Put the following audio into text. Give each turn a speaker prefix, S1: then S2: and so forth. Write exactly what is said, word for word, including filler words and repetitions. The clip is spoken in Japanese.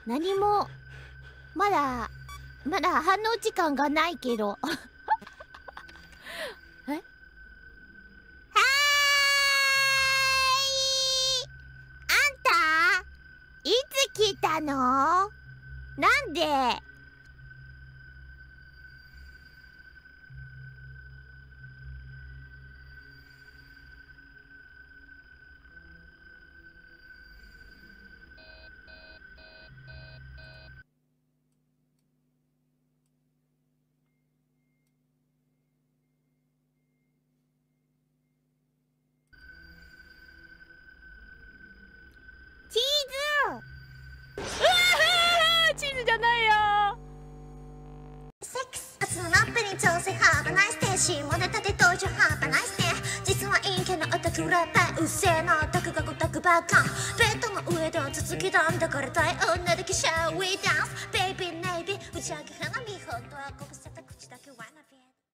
S1: 何もまだまだ反応時間がないけどえ、はーい、あんたいつ来たの？なんで？チーズ！うわー、チーズじゃないよ。
S2: セックス明日のラップに挑戦ハーバナイステーシーモネ立て登場ハーバナイステー実は陰キャのオタクラッパーうっせえなオタクがごたくばっかベッドの上で続きだんだからたい女だけシャーウィーダンスベイビーネイビー打ち上げ花火本当はここ